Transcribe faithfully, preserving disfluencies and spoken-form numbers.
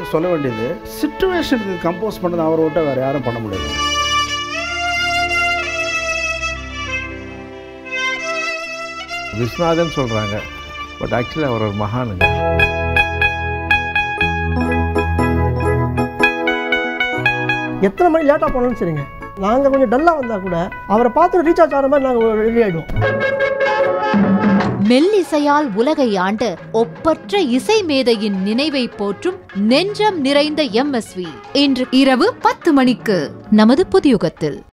அவருக்கு சொல்ல வேண்டியது, சிச்சுவேஷனுக்கு கம்போஸ் பண்ணது அவரை விட்ட வேறு யாரும் பண்ண முடியாது. விஸ்வநாதன் சொல்கிறாங்க, பட் ஆக்சுவலி அவர் ஒரு மகானுங்க. எத்தனை மணி லேட்டாக போனாலும் சரிங்க, நாங்கள் கொஞ்சம் டல்லாக வந்தால் கூட அவரை பார்த்து ரீசார்ஜ் ஆகிற மாதிரி நாங்கள் ரெடி ஆகிடுவோம். மெல்லிசையால் உலகை ஆண்ட ஒப்பற்ற இசை மேதையின் நினைவை போற்றும் நெஞ்சம் நிறைந்த எம் எஸ் வி இன்று இரவு பத்து மணிக்கு நமது புதியுகத்தில்.